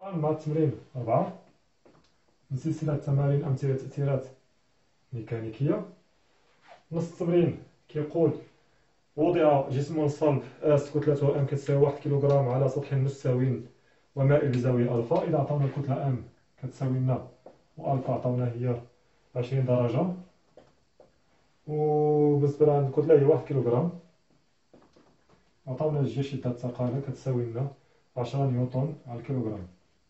مع التمرين 4 من سلسلة تمارين أمثلة تأثيرات ميكانيكية. نص التمرين كيقول: وضع جسم صلب اس كتلته ام كتساوي 1 كيلوغرام على سطح مستوي ومائل بزاوية ألفا. إذا عطاونا الكتلة ام كتساوي لنا وألفا عطاونا هي 20 درجة، وبالنسبة لعند الكتلة هي 1 كيلوغرام، عطاونا الجي شدة الثقالة كتساوي لنا 10 نيوتن على الكيلوغرام.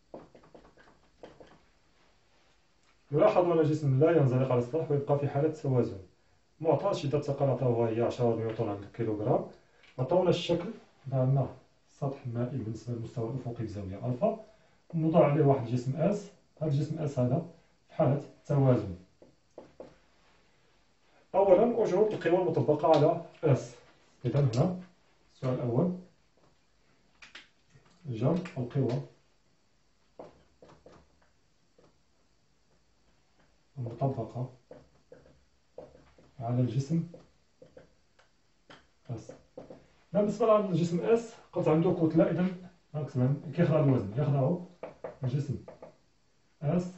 يلاحظ أن الجسم لا ينزلق على السطح ويبقى في حالة توازن. معطى شدة الثقل عطاوها هي 10 نيوتن على الكيلوغرام. عطاونا الشكل، عندنا سطح مائل بالنسبة للمستوى الأفقي بزاوية ألفا، نوضع عليه واحد الجسم اس. هذا الجسم اس هذا في حالة توازن. أولا أجرب القوى المطبقة على اس. إذا هنا السؤال الأول: جمع القوى المطبقة على الجسم اس. بالنسبة للجسم اس قلت عنده كتلة، إذا نكتب كيخضع الوزن، يخضع الجسم اس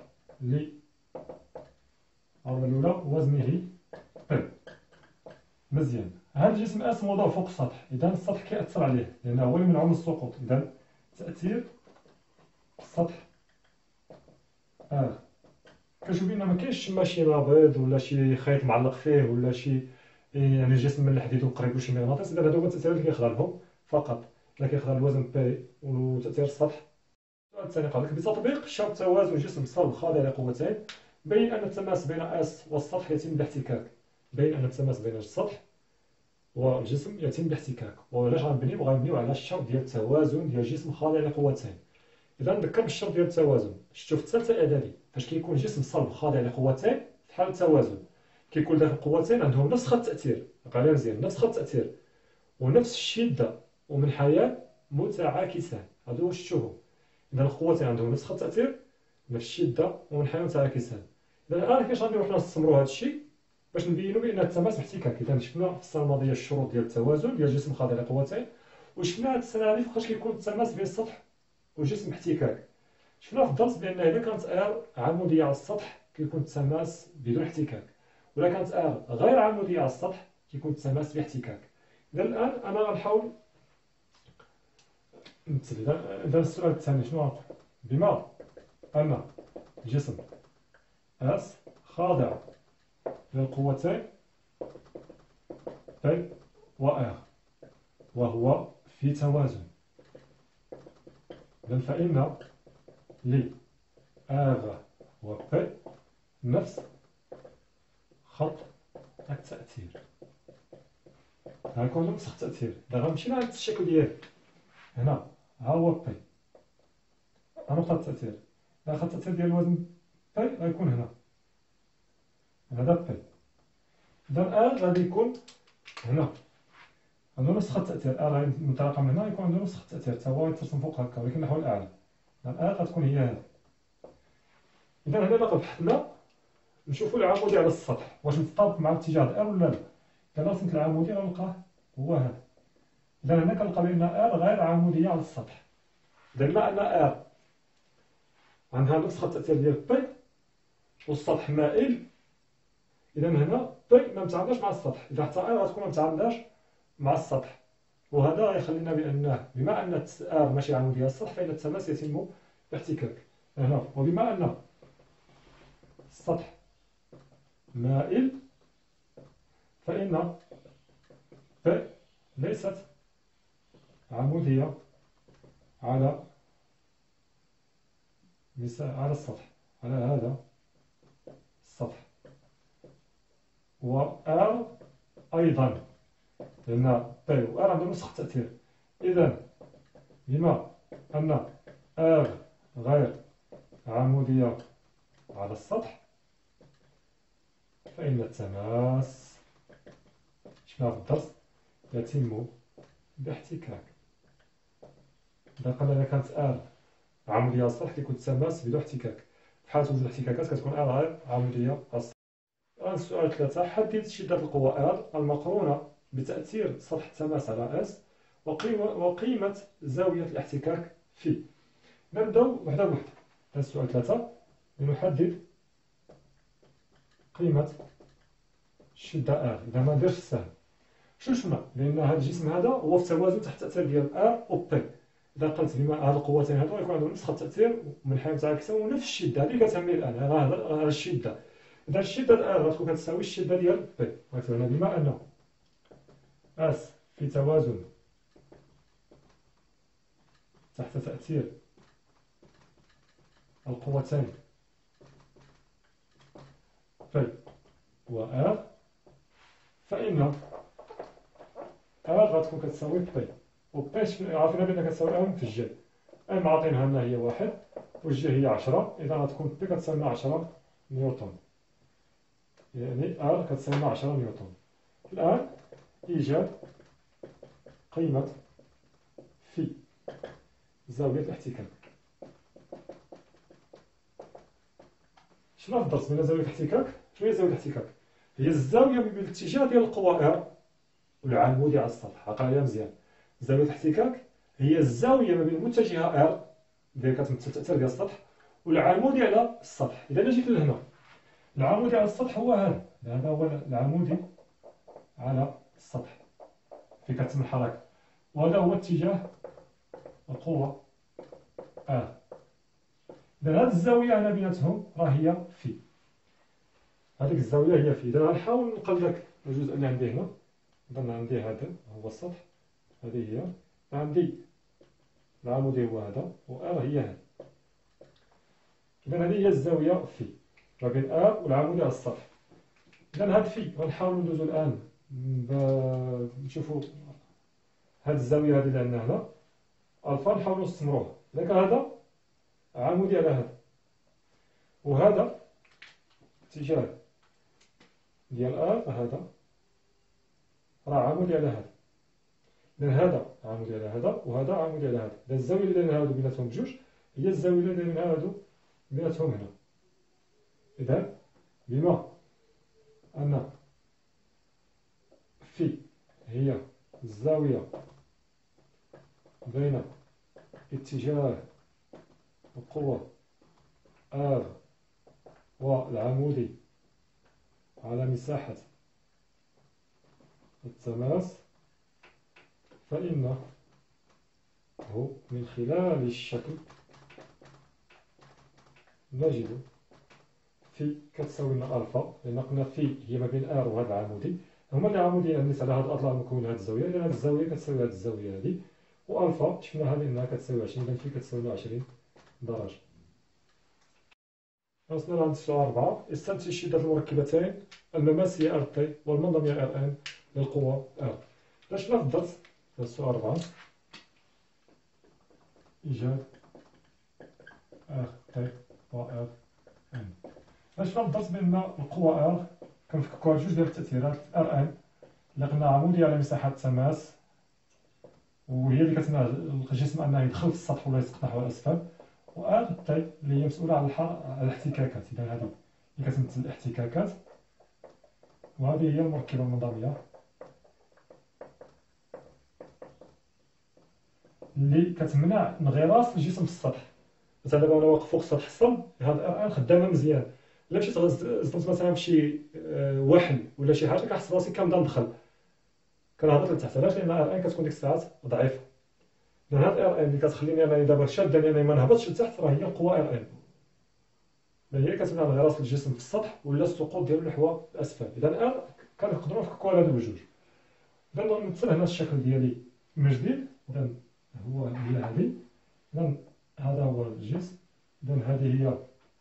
العضلة الأولى وزنه بي. مزيان. هذا الجسم اس موضوع فوق السطح، إذا السطح كيأثر عليه لأنه هو اللي منعه من السقوط. إذا تأثير السطح كنشوف بأن ما كاينش ماشي نابض ولا شي خيط معلق فيه ولا شي يعني جسم من الحديد وقريب وشي مغناطيس. إذا هادو هما التأثيرات اللي كيخضع لهم فقط، لا كيخضع الوزن بي وتأثير السطح. السؤال الثاني قال لك: بتطبيق شرط توازن جسم صلب خاضع لقوتين بين أن التماس بين اس والسطح يتم باحتكاك. بين أن التماس بين السطح والجسم يتم باحتكاك. وعلاش غنبنيو؟ غنبنيو على الشرط ديال التوازن ديال جسم خاضع لقوتين. إذا نذكر بالشرط ديال التوازن، شفتو في الثالثة إعدادي فاش كيكون جسم صلب خاضع لقوتين في حالة توازن، كيكون داك القوتين عندهم نفس خط التأثير. بقى مزيان، نفس خط التأثير ونفس الشدة ومنحيان متعاكسان. هادو شفتوهم. إذا القوتين عندهم نفس خط التأثير، نفس الشدة ومنحيان متعاكسان. إذا الآن كيفاش غنديرو حنا نستمرو هاد الشيء باش نبينو بأن التماس باحتكاك. إذا شفنا في السنة الماضية الشروط ديال التوازن ديال جسم خاضع لقوتين، وشفنا هاد السنة هادي فاش كيكون التماس بين السطح وجسم احتكاك. شفنا في الدرس بأن إذا كانت ار عمودية على السطح كيكون التماس بدون احتكاك، ولا كانت ار غير عمودية على السطح كيكون التماس باحتكاك. إذا الآن أنا غنحاول نمثل. إذا السؤال الثاني شنو؟ بما أن جسم اس خاضع للقوتين بي و ار وهو في توازن، إذا فإن ل ار و بي نفس خط التأثير. غنكون نفس خط التأثير. إذا غنمشي لهاد الشكل ديالي هنا، ها هو بي، ها نقطة التأثير. إذا خط التأثير ديال الوزن بي غيكون هنا، هذا بي. إذا ار غادي يكون هنا، عنده نفس خط التأثير. ار غادي منطلقة من هنا يكون عنده نفس خط التأثير، تا هو يترسم فوق هكا ولكن نحو الأعلى. ار غتكون هي هذه. إذا هنا إلا بحثنا نشوفو العمودي على السطح واش متطابق مع اتجاه ار ولا لا. إذا رسمت العمودي غنلقاه هو هذا. إذا هنا كنلقى بأن ار غير عمودية على السطح. إذا بما أن ار عندها نفس خط التأثير ديال بي والسطح مائل، إذا هنا بي ما متعامداش مع السطح. إذا حتى ار غتكون ما متعامداش مع السطح، وهذا يخلينا بأنه بما أن ار ماشي عمودية على السطح فإن التماس يتم باحتكاك هنا. وبما أن السطح مائل فإن بي ليست عمودية على السطح، على هذا السطح. و ار أيضا، لأن بي و ار عندهم نفس خط التأثير. إذا بما أن ار غير عمودية على السطح فإن التماس شفناه في الدرس يتم باحتكاك. إذا قلنا إذا كانت ار عمودية على السطح كيكون التماس بدون احتكاك. في حالة وجود الاحتكاكات كتكون ار غير عمودية على السطح. الآن السؤال 3: حدد شدة القوة ار المقرونة بتأثير سطح التماس على اس وقيمة زاوية الاحتكاك فيه. نبداو وحده بوحده. هذا السؤال 3. لنحدد قيمة الشدة R. إذا ما نديرش السهم شنو شفنا؟ بأن هذا الجسم هذا هو في توازن تحت التأثير ديال R و P. إذا قلت بما هاد القوتين هادو غيكون عندهم نفس التأثير ومن حيث متعاكسة ونفس الشدة، هذه كتهمني الآن. راه الشدة، إذا الشدة R غتكون كتساوي الشدة ديال P. غيكون هنا بما أن S في توازن تحت تأثير القوتين P و R، فإن R غتكون كتساوي P، و P عرفنا بأنها كتساوي M في الجي. M عاطينها لنا هي 1 والجي هي 10، إذا غتكون P كتساوي لنا 10 نيوتن، يعني R كتساوي لنا 10 نيوتن. الآن إيجاد قيمة في زاوية الاحتكاك. شنو الدرس بين زاوية الاحتكاك؟ شنو هي زاوية الاحتكاك؟ هي الزاوية بين الاتجاه ديال القوى R والعمودي على السطح. عقلها مزيان، زاوية الاحتكاك هي الزاوية ما بين المتجهة R اللي كتمثل التأثير ديال السطح والعمودي على السطح. إذا جيت لهنا، العمودي على السطح هو هذا هو العمودي على السطح في كتم الحركة، وهذا هو اتجاه القوة R. إذا هذه الزاوية أنا بيناتهم راه هي في، هذيك الزاوية هي في. إذا غنحاول نقل لك الجزء اللي عندي هنا، إذا عندي هذا هو السطح، هذه هي، عندي العمودي هو هذا و R هي هذه. إذا هذه هي الزاوية في ما بين R والعمودي على السطح. إذا هاد في غنحاولو ندوزو الآن نشوفو هاد الزاوية هادي اللي عندنا هنا ألفا، نحاولو نستمروها. إذا كان هذا عمودي على هذا وهذا اتجاه ديال R، هذا راه عمودي على هذا، إذا هذا عمودي على هذا وهذا عمودي على هذا. إذا الزاوية اللي دايرينها هادو بيناتهم بجوج هي الزاوية اللي دايرينها هادو بيناتهم هنا. إذا بما أن في هي الزاوية بين اتجاه القوة R والعمودي على مساحة التماس، فإنه من خلال الشكل نجد في كتساوي لنا ألفا، لأن قلنا في هي ما بين R وهذا العمودي، هما العموديين بالنسبة على هذا الأضلاع المكونة هذه الزاوية. إذا هذه الزاوية كتساوي هذه الزاوية هذه، وألفا شفناها بأنها كتساوي 20، إذا في كتساوي لنا 20 درجة. وصلنا لعند السؤال 4. استنتج شدة المركبتين المماسية R T والمنظمية R N للقوة R. شفنا في الدرس في السؤال 4 إيجاد R T و R N. شفنا في الدرس بأن القوة R كنفككوها جوج ديال التأثيرات. R N اللي قلنا عمودية على مساحة التماس، وهي اللي كتمنع الجسم أنه يدخل في السطح ولا يسقط نحو الأسفل، و R T اللي هي مسؤولة على الاحتكاكات. إذا هذه اللي كتمثل الاحتكاكات، وهذه هي المركبة المنظمية اللي كتمنع انغراس الجسم في السطح. مثلا دابا انا واقف فوق السطح الصلب، هاد R خدامه مزيان. الا مشيت صدمت مثلا فشي وحل ولا شي حاجه كنحس راسي كنبدا ندخل، كنهبط لتحت. علاش؟ لان R كتكون ديك الساعات ضعيفه. لان هاد R اللي كتخليني انا دابا شاداني انني ما نهبطش لتحت راه هي القوه R اللي هي كتمنع انغراس الجسم في السطح ولا السقوط ديالو نحو الاسفل. اذا R كنقدروا نفككوا على هادو بجوج. اذا نمثل هنا الشكل ديالي من جديد. اذا هي هذه، إذا هذا هو الجسم، إذا هذه هي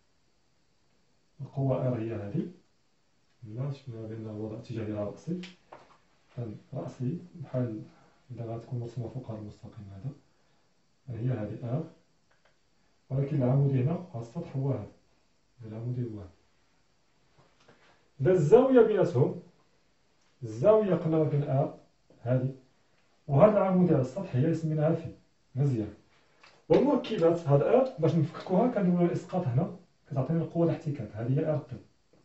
القوة R هي هذه. لا شفنا بأن الوضع اتجاه ديالها رأسي، رأسي بحال إذا غتكون مرسومة فوق هذا المستقيم هذا، هي هذه R، ولكن العمودي هنا على السطح هو هذا، العمودي هو هذا. إذا الزاوية بيناتهم، الزاوية قلنا ما بين R هذه وهذا العمودي على السطح هي سميناها في. مزيان. والمركبات هاد R باش نفككوها كنديرو الإسقاط هنا، كتعطيني القوة الاحتكاك، هذه هي R T.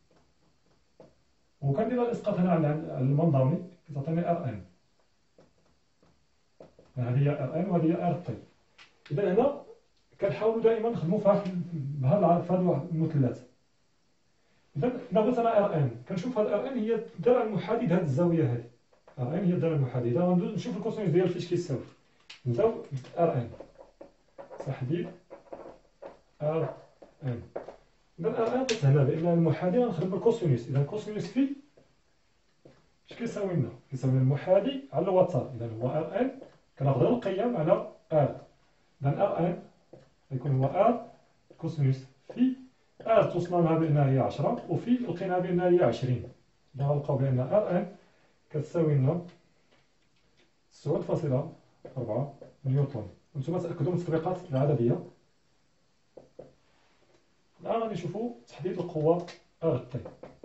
وكندير الإسقاط هنا على المنظمي كتعطيني R N، هذه هي R N وهذه هي R T. إذا هنا كنحاولوا دائما نخدموا في هاد المثلث. اذا بغيت انا ار ان كنشوف هاد ار ان هي الدرع المحادي لهاد الزاويه هادي. ار ان هي الدرع المحادي. اذا غندوز نشوف الكوسينوس ديال فاش كيساوي، نبداو ار ان تحديد ار ان. اذا ار ان قلت هنا بان المحادي غنخدم بالكوسينوس. اذا الكوسينوس في اش كيساوي لنا؟ كيساوي المحادي على الوتر. اذا هو ار ان كناخذ القيم على ار. اذا ار ان غيكون هو ار كوسينوس في ار توصلنا لها بانها هي 10 وفي لقيناها بانها هي 20. اذا غنلقاو بان ار ان كتساوي لنا 9.4 نيوتن. وانتم تاكدوا من التطبيقات العدديه. الان غادي نشوفوا تحديد القوه ار تي.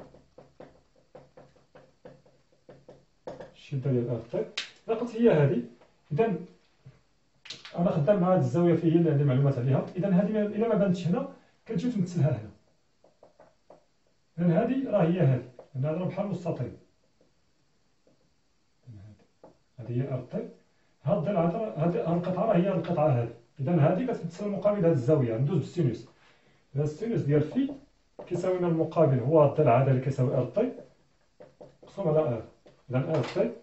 الشده ديال ار تي اذا قلت هي هذه، اذا انا خدام مع هذه الزاويه فيه هي اللي عندي معلومات عليها. اذا هذه الا ما بانتش هنا كتجي تمثلها هنا. اذا هذه راه هي هذه، لان هذا بحال مستطيل. هذه هي ار تي. هاد الضلع هذه القطعه راه هي القطعه هذه. اذا هذه كتمثل المقابل هذه الزاويه. ندوز بالسينوس. اذا السينوس ديال في كيساوي لنا المقابل هو الضلع هذا اللي كيساوي ار تي مقسوم على ار. اذا ار تي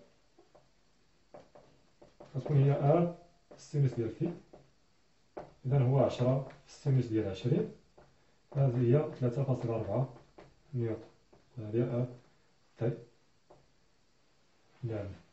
غتكون هي ار السينوس ديال في. اذا هو 10 في السينوس ديال 20. هذه هي 3.4 نيوتن. هذه ار تي. نعم.